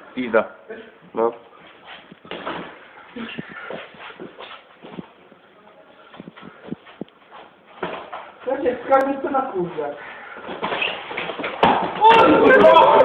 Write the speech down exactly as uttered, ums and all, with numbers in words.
Pizda. No. Słuchajcie, skarży to na kurze. O,